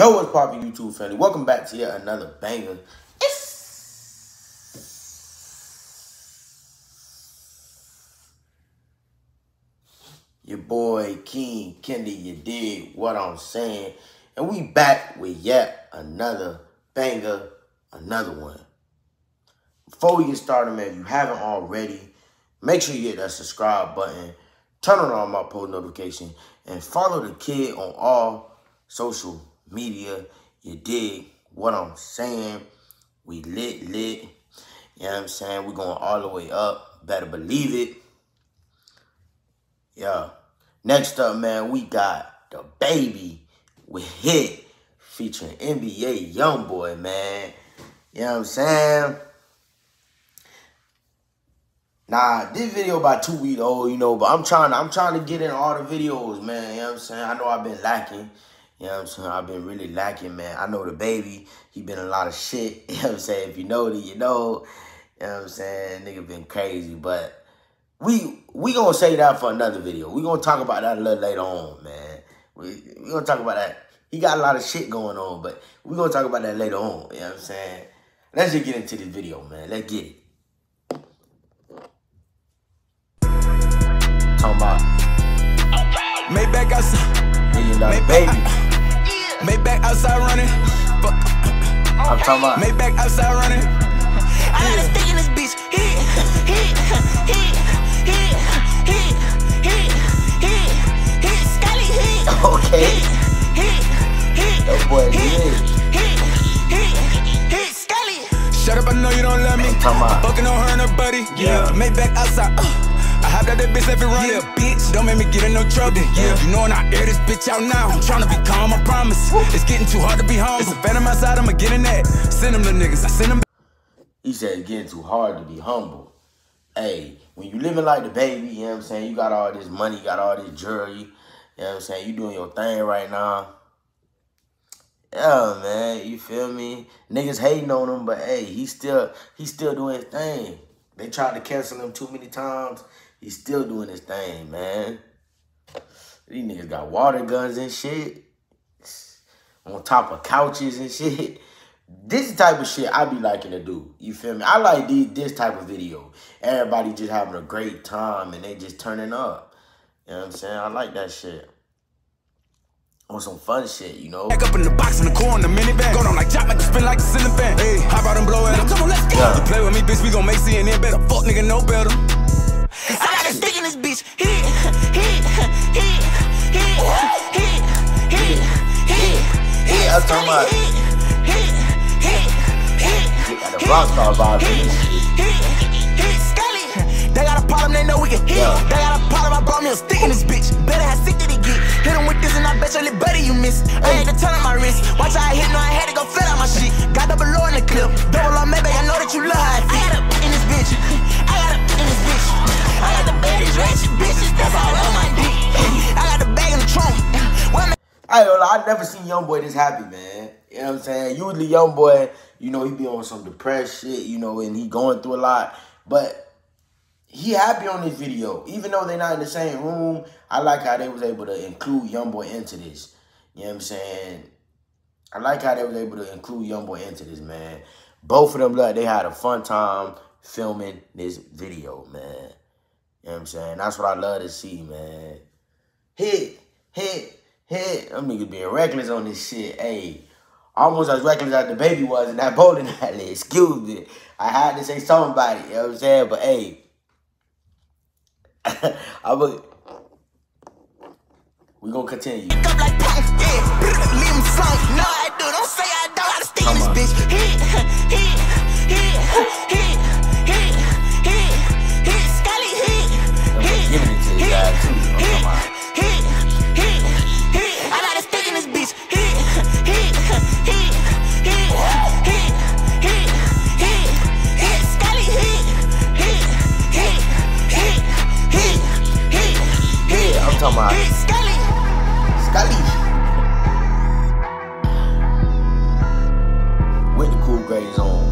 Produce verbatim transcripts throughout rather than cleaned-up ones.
Yo, what's poppin', YouTube family? Welcome back to yet another banger. It's your boy King Kendi. You dig what I'm saying? And we back with yet another banger, another one. Before we get started, man, if you haven't already, make sure you hit that subscribe button, turn on all my post notifications, and follow the kid on all social media. You dig what I'm saying? We lit, lit. You know what I'm saying? We're going all the way up. Better believe it. Yeah. Next up, man, we got Dababy with Hit featuring N B A Youngboy, man. You know what I'm saying? Nah, this video about two weeks old, you know, but I'm trying to, I'm trying to get in all the videos, man. You know what I'm saying? I know I've been lacking. You know what I'm saying? I've been really lacking, man. I know Dababy, he been in a lot of shit. You know what I'm saying? If you know it, you know. You know what I'm saying? Nigga been crazy. But we we gonna say that for another video. We gonna talk about that a little later on, man. We we gonna talk about that. He got a lot of shit going on, but we gonna talk about that later on. You know what I'm saying? Let's just get into this video, man. Let's get it. Talking about Mack outside. Million Dollar Baby. Mack outside running. Fuck. I'm talking about Mack outside running. I got a stick in this bitch. Hit, hit, hit, hit, hit, hit, hit, hit, Scully hit. Okay. Hit, hit, That boy hit, is. hit, hit, hit, Scully. Shut up, I know you don't love me. Talking about Fucking on her and her buddy. Yeah. Mack outside. Uh. I hopped out that bitch, left it running. Yeah, bitch, don't make me get in no trouble. Yeah, you know when I air this bitch out now, I'm trying to be calm, I promise. Woo. It's getting too hard to be humble. It's a phantom outside, I'ma get in that. Send them the niggas, I send them. He said it's getting too hard to be humble. Hey, when you living like Dababy, you know what I'm saying? You got all this money, you got all this jewelry. You know what I'm saying? You doing your thing right now. Yeah, man, you feel me? Niggas hating on him, but hey, he still, he still doing his thing. They tried to cancel him too many times. He's still doing his thing, man. These niggas got water guns and shit. On top of couches and shit. This type of shit I be liking to do. You feel me? I like these, this type of video. Everybody just having a great time and they just turning up. You know what I'm saying? I like that shit. On some fun shit, you know? Back up in the box in the corner, minivan. Go down like Jack, make it spin like a ceiling fan. Hey, hop out and blow at him. Come on, let's go. Yeah. You play with me, bitch, we gon' make C N N better. Fuck nigga, no better. I got a stick in this bitch. Hit, hit, hit, hit, hit, hit, hit, hit. I'm talking about hit, hit, hit, hit, got the rockstar vibe in this shit. hit, hit, Scully. They got a problem, they know we can hit. Yeah. They got a problem, I brought me a stick in this bitch. Better have sick that he get. Hit him with this and I bet you better you miss. I had to turn on my wrist. Watch how I hit, no, I had to go flat out my shit. Got double low in the clip. Double on maybe I know that you love how I feel. I got a in this bitch. I got a in this bitch. I got the baddest ratchet bitches, that's all on my dick. I got the bag in the trunk. I don't know, I never seen Youngboy this happy, man. You know what I'm saying? Usually Youngboy, you know, he be on some depressed shit, you know, and he going through a lot. But he happy on this video. Even though they're not in the same room, I like how they was able to include Youngboy into this. You know what I'm saying? I like how they was able to include Youngboy into this, man. Both of them, like, they had a fun time filming this video, man. You know what I'm saying? That's what I love to see, man. Hit, hit, hit. Them niggas being reckless on this shit. Hey, almost as reckless as Dababy was in that bowling alley. Excuse me. I had to say something about it. You know what I'm saying? But hey, I would. We gonna continue. Pick up like punk, yeah. Leave him slunk. No, I do. Don't say I don't. I gotta stick in this bitch. Hit, hit, hit, hit, hit, hit, hit, Scully hit. Hit, giving it to you guys too. hit, hit, hit, hit. I got a stick in this bitch. Hit, hit, hit, hit, hit, hit, hit, hit, Scully hit. Hit, hit, hit, hit, hit, hit. I'm talking about Hit, Scully. Scully. With the cool grades on.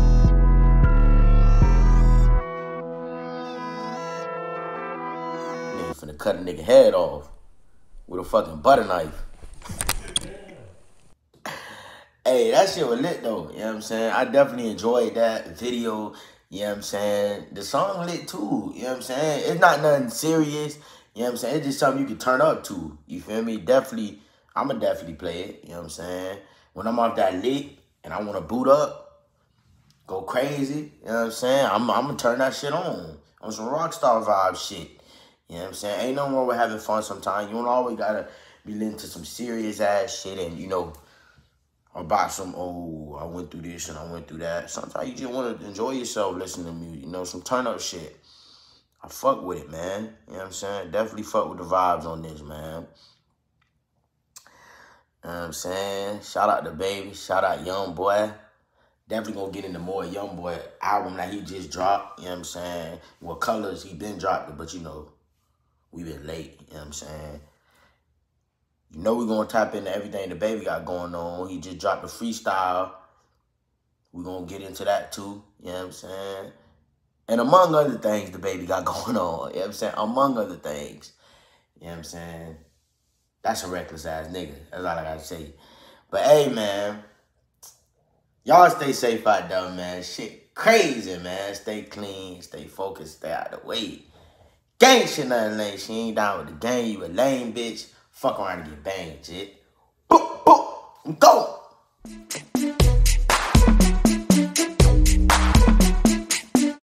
Nigga finna cut a nigga head off with a fucking butter knife. Hey, that shit was lit though. You know what I'm saying? I definitely enjoyed that video. You know what I'm saying? The song lit too. You know what I'm saying? It's not nothing serious. You know what I'm saying? It's just something you can turn up to. You feel me? Definitely, I'ma definitely play it. You know what I'm saying? When I'm off that lit and I want to boot up, go crazy. You know what I'm saying? I'm, I'm gonna turn that shit on. On some rockstar vibe shit. You know what I'm saying? Ain't no wrong with having fun sometimes. You don't always gotta be listening to some serious ass shit and, you know, about some, oh, I went through this and I went through that. Sometimes you just want to enjoy yourself listening to music, you know, some turn-up shit. I fuck with it, man. You know what I'm saying? Definitely fuck with the vibes on this, man. You know what I'm saying? Shout out to Baby. Shout out Youngboy. Definitely gonna get into more Youngboy album that he just dropped. You know what I'm saying? What colors he been dropped it, but you know, we been late. You know what I'm saying? You know we're going to tap into everything the Baby got going on. He just dropped a freestyle. We're going to get into that too. You know what I'm saying? And among other things the Baby got going on. You know what I'm saying? Among other things. You know what I'm saying? That's a reckless ass nigga. That's all I got to say. But hey, man. Y'all stay safe out there, man. Shit crazy, man. Stay clean. Stay focused. Stay out of the way. Gang shit nothing lame. She ain't down with the gang. You a lame bitch. Fuck around and get banged, shit. Boop, boop, go.